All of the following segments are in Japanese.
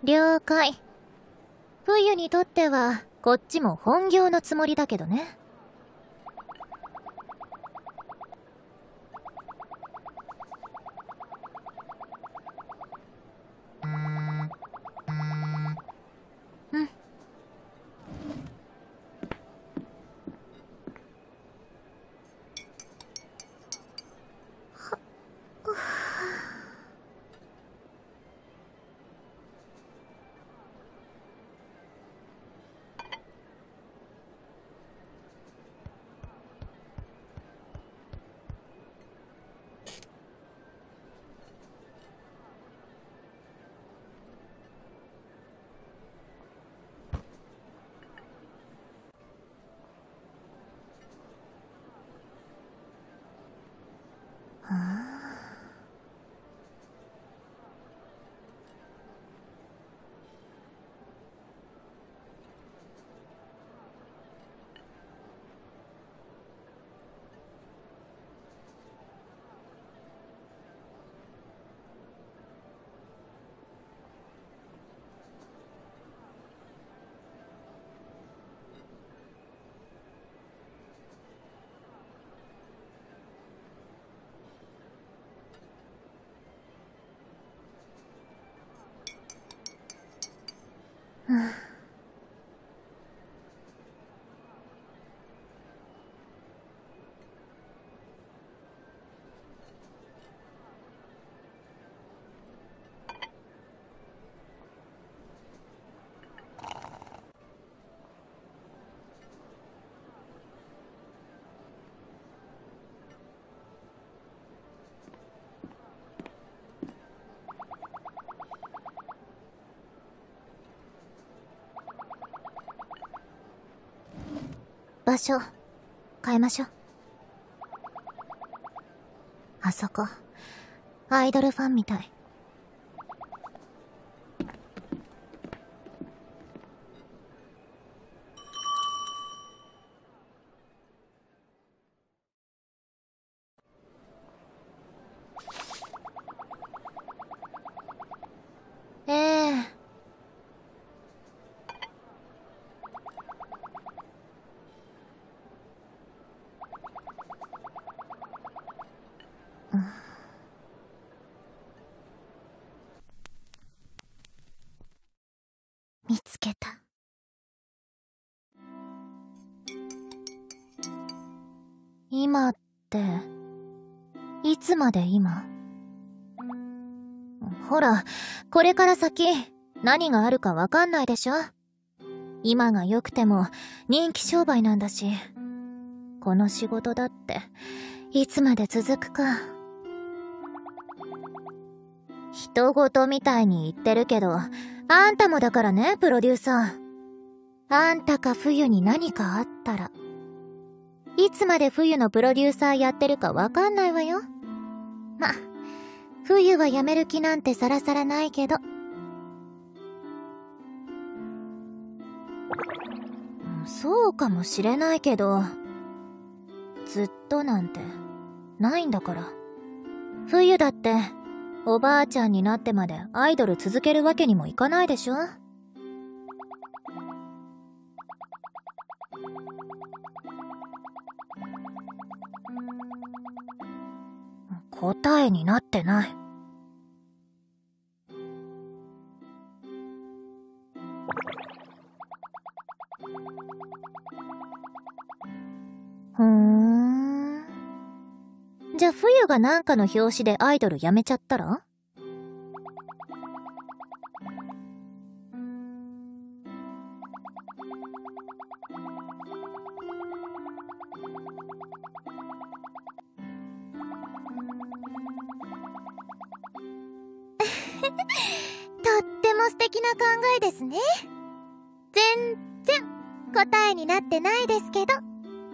了解。冬にとってはこっちも本業のつもりだけどね。うん。場所変えましょう。あそこアイドルファンみたい。ええ。見つけた。今っていつまで今？ほら、これから先何があるかわかんないでしょ。今が良くても人気商売なんだし、この仕事だっていつまで続くか。人事みたいに言ってるけど、あんたもだからね、プロデューサー。あんたか冬に何かあったら、いつまで冬のプロデューサーやってるかわかんないわよ。ま、冬は辞める気なんてさらさらないけど。そうかもしれないけど、ずっとなんてないんだから。冬だっておばあちゃんになってまでアイドル続けるわけにもいかないでしょ。答えになってない。じゃあ冬がなんかの表紙でアイドルやめちゃったら？とっても素敵な考えですね。全然答えになってないですけど。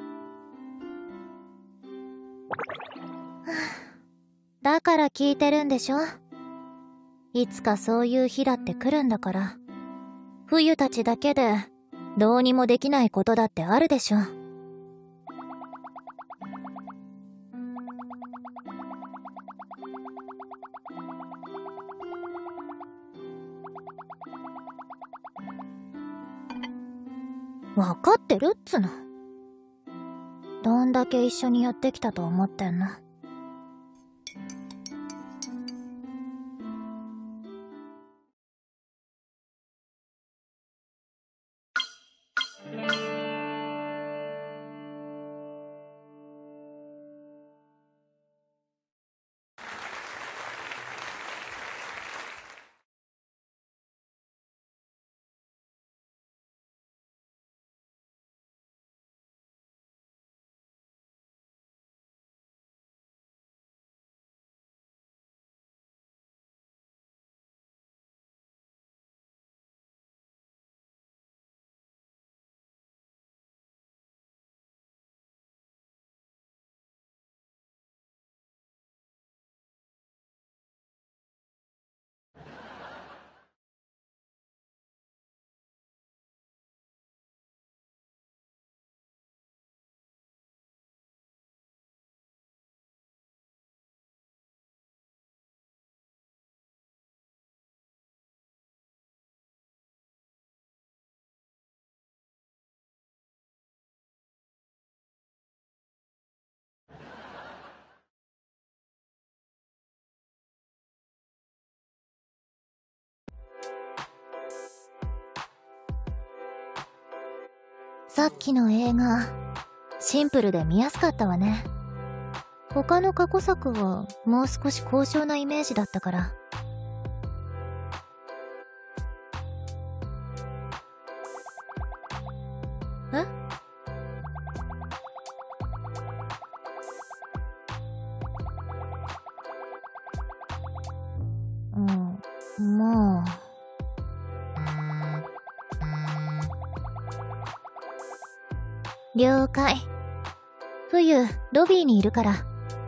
だから聞いてるんでしょ。いつかそういう日だって来るんだから。冬たちだけでどうにもできないことだってあるでしょ。 わかってるっつの。どんだけ一緒にやってきたと思ってんの。さっきの映画、シンプルで見やすかったわね。他の過去作はもう少し高尚なイメージだったから。え？まあ。了解。冬、ロビーにいるから。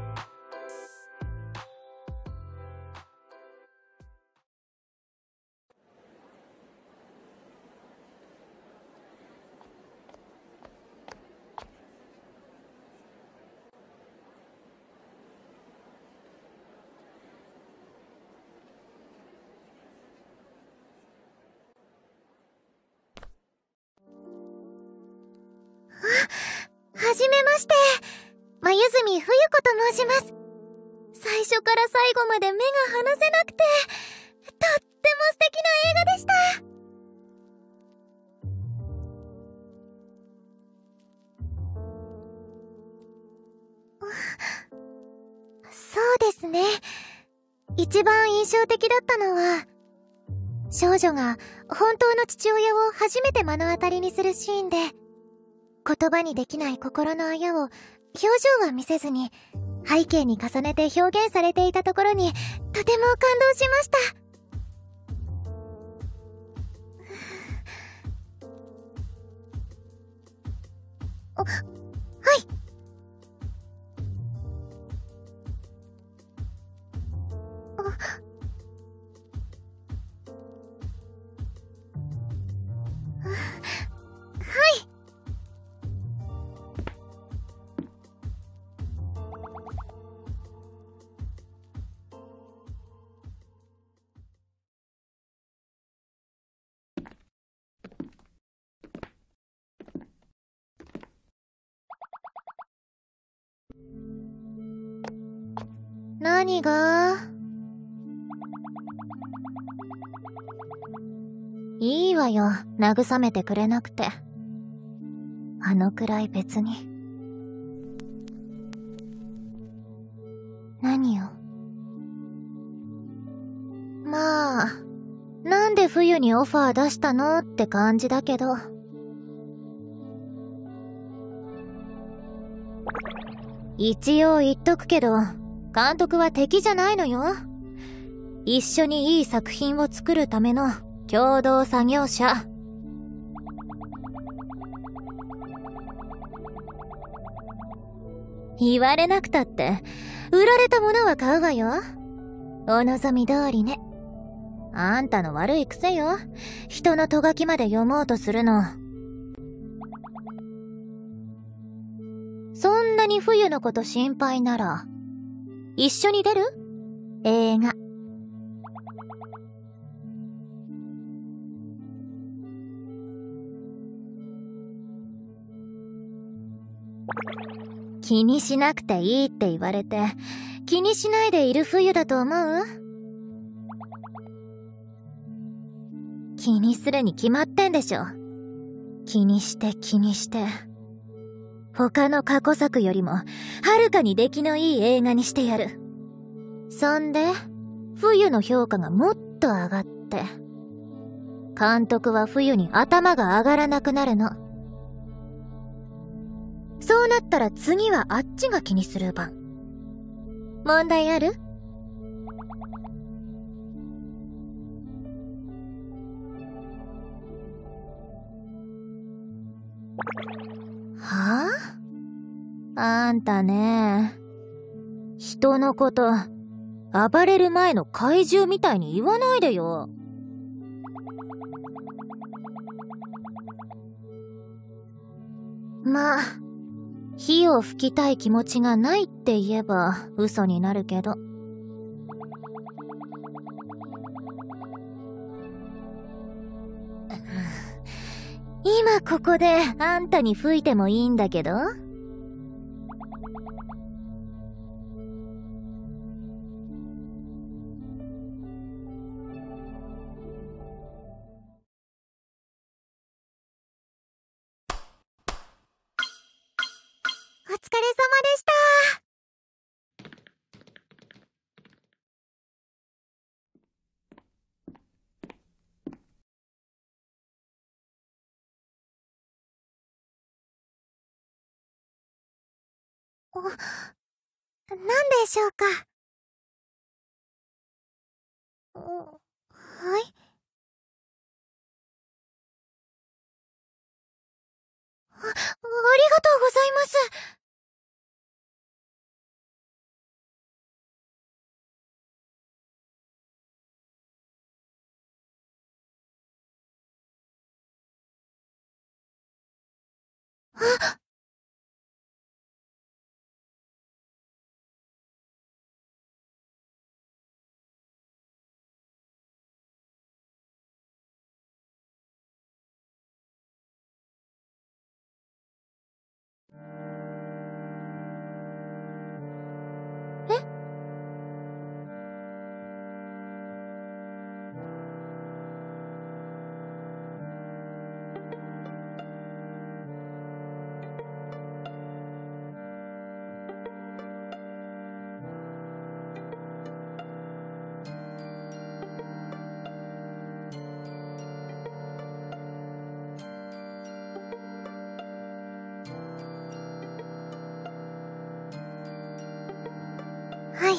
はじめまして。眉住冬子と申します。最初から最後まで目が離せなくて、とっても素敵な映画でした。そうですね。一番印象的だったのは、少女が本当の父親を初めて目の当たりにするシーンで、言葉にできない心のあやを表情は見せずに背景に重ねて表現されていたところにとても感動しました。はい。何が？いいわよ、慰めてくれなくて。あのくらい別に。何よ。まあ、なんで冬にオファー出したのって感じだけど。一応言っとくけど、監督は敵じゃないのよ。一緒にいい作品を作るための共同作業者。言われなくたって、売られたものは買うわよ。お望み通りね。あんたの悪い癖よ。人のとがきまで読もうとするの。そんなに冬のこと心配なら、一緒に出る？映画。 気にしなくていいって言われて、気にしないでいる冬だと思う？気にするに決まってんでしょ。気にして気にして。他の過去作よりも、はるかに出来のいい映画にしてやる。そんで、冬の評価がもっと上がって。監督は冬に頭が上がらなくなるの。そうなったら次はあっちが気にする番。問題ある？はあ？あんたね、人のこと、暴れる前の怪獣みたいに言わないでよ。まあ、火を吹きたい気持ちがないって言えば嘘になるけど。今ここであんたに吹いてもいいんだけど。お疲れ様でした。何でしょうか？はい。ありがとうございます。あ、え？はい。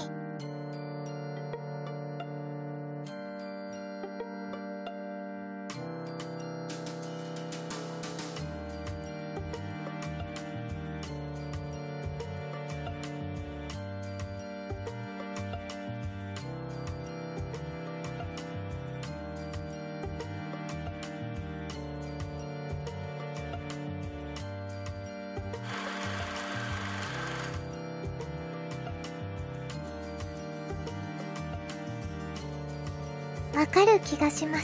わかる気がします。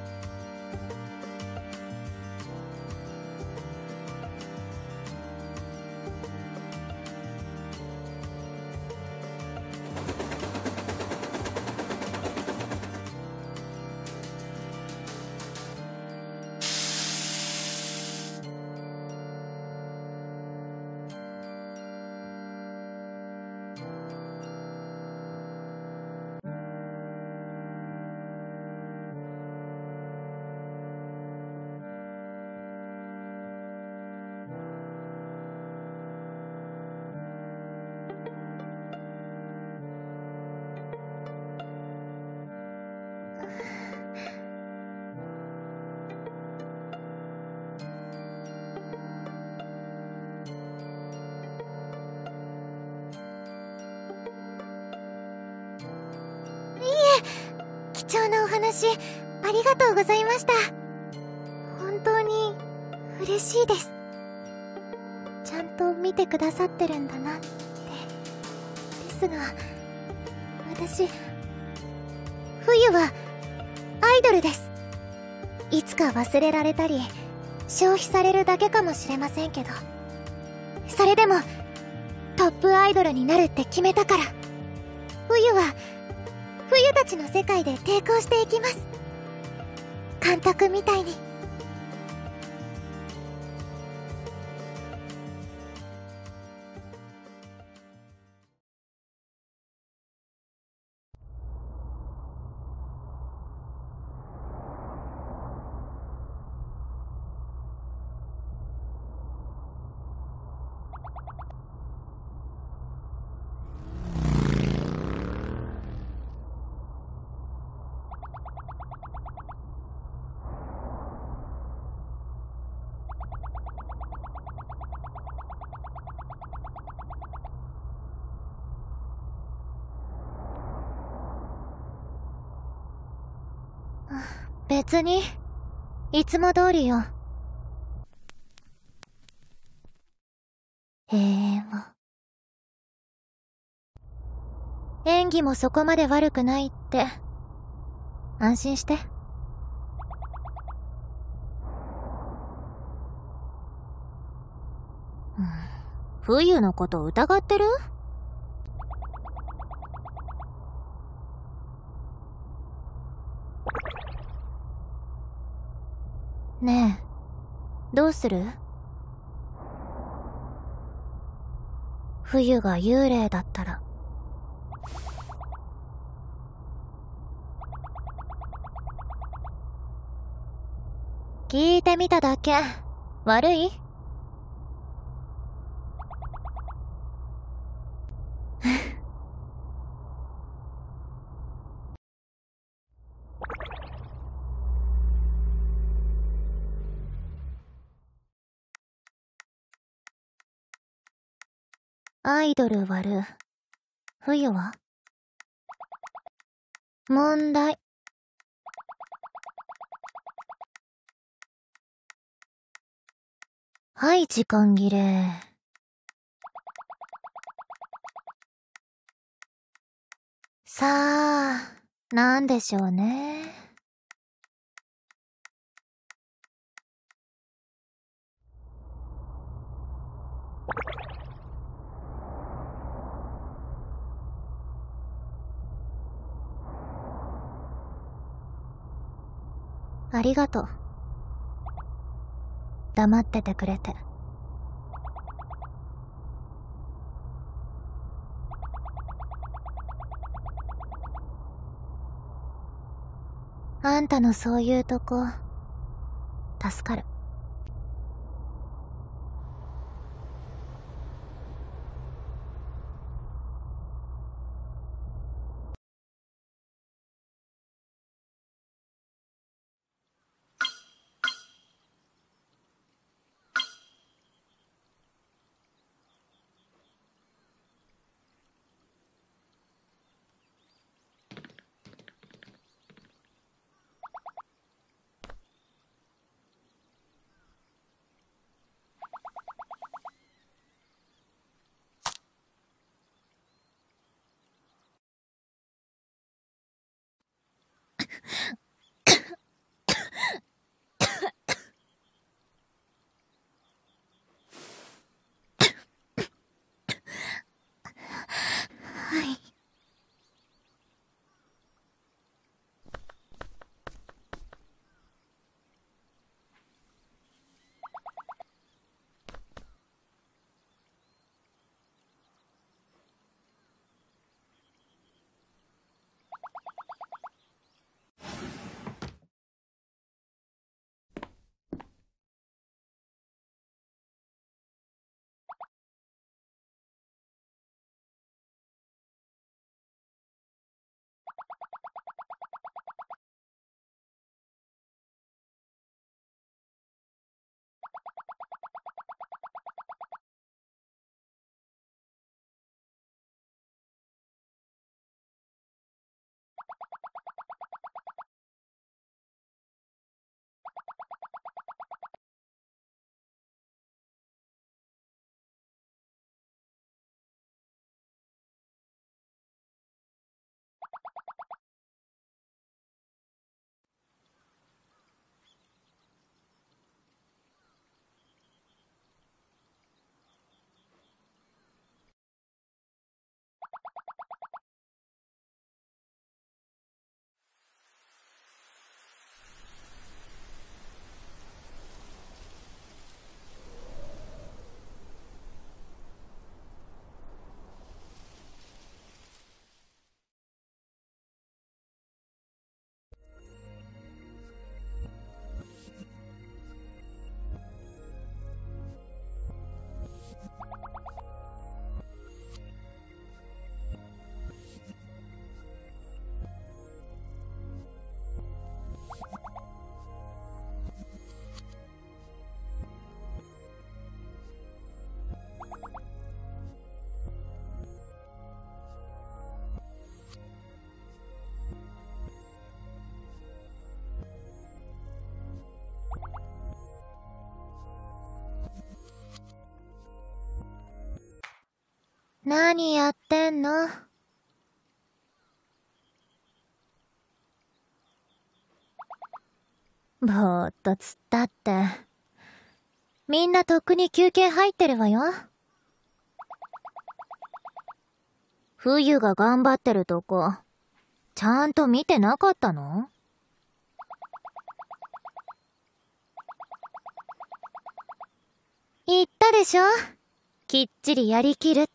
貴重なお話、ありがとうございました。本当に嬉しいです。ちゃんと見てくださってるんだなって。ですが、私、冬はアイドルです。いつか忘れられたり、消費されるだけかもしれませんけど、それでもトップアイドルになるって決めたから。冬は冬たちの世界で抵抗していきます。監督みたいに。別にいつも通りよ。平和。演技もそこまで悪くないって安心して。冬のこと疑ってる？ねえ、どうする？冬が幽霊だったら。聞いてみただけ。悪い？アイドル割る。冬は？問題。はい、時間切れ。さあ、なんでしょうね。ありがとう。黙っててくれて。あんたのそういうとこ、助かる。はい。 何やってんの？ぼーっとつったって。みんなとっくに休憩入ってるわよ。冬が頑張ってるとこ、ちゃんと見てなかったの？言ったでしょ？きっちりやりきるって。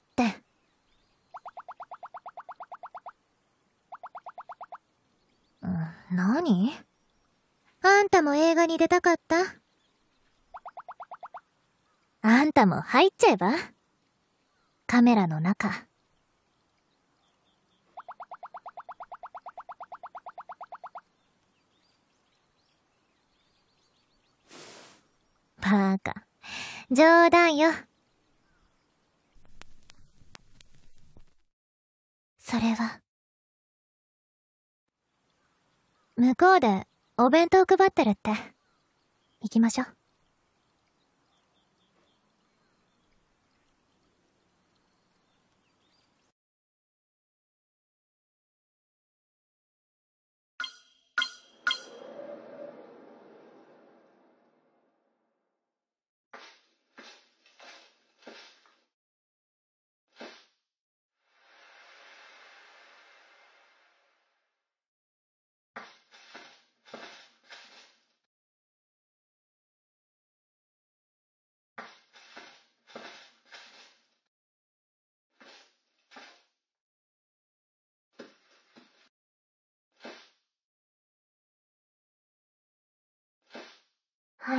何？あんたも映画に出たかった？あんたも入っちゃえば？カメラの中。バカ。冗談よ。それは。向こうでお弁当配ってるって。行きましょう。はい。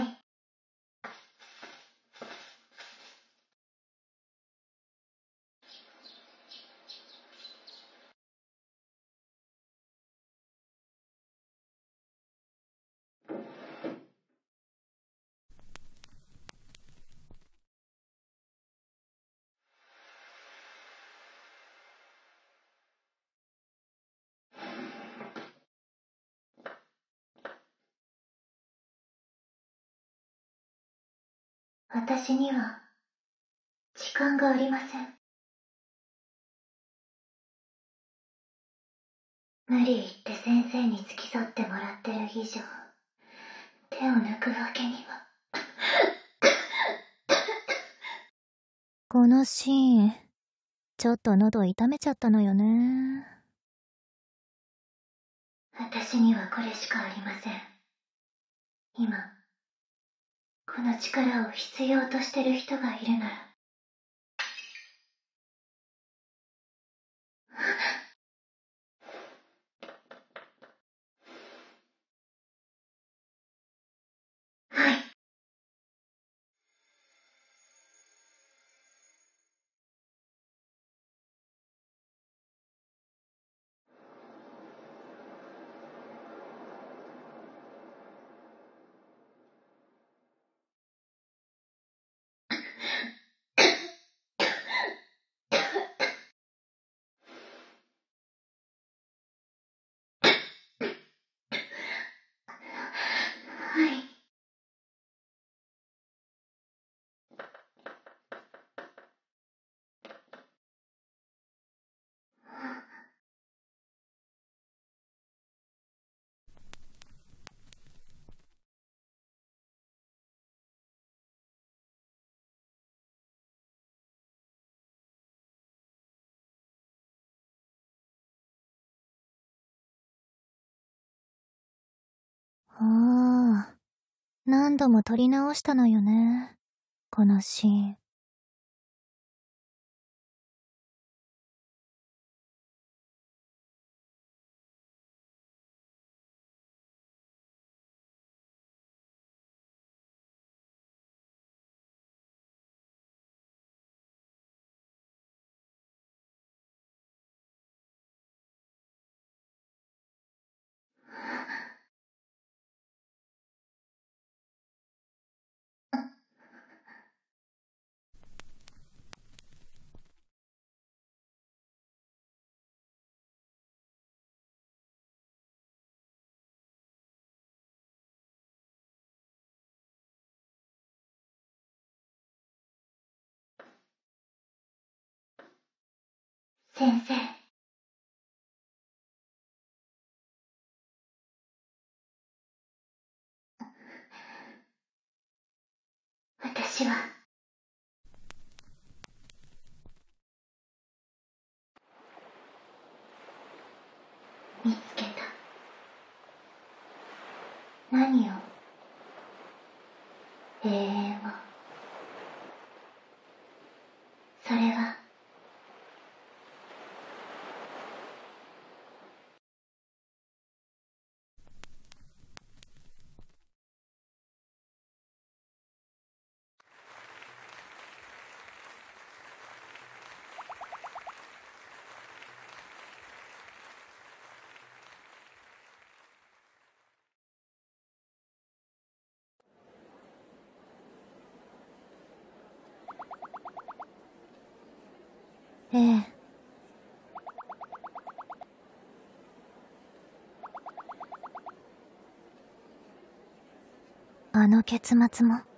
私には、時間がありません。無理言って先生に付き添ってもらってる以上、手を抜くわけには。このシーン、ちょっと喉痛めちゃったのよね。私にはこれしかありません。今、この力を必要としてる人がいるなら。はい。はい。ああ、何度も撮り直したのよね。このシーン。 先生。私は見つけた。何を？永遠を。それはええ。あの結末も。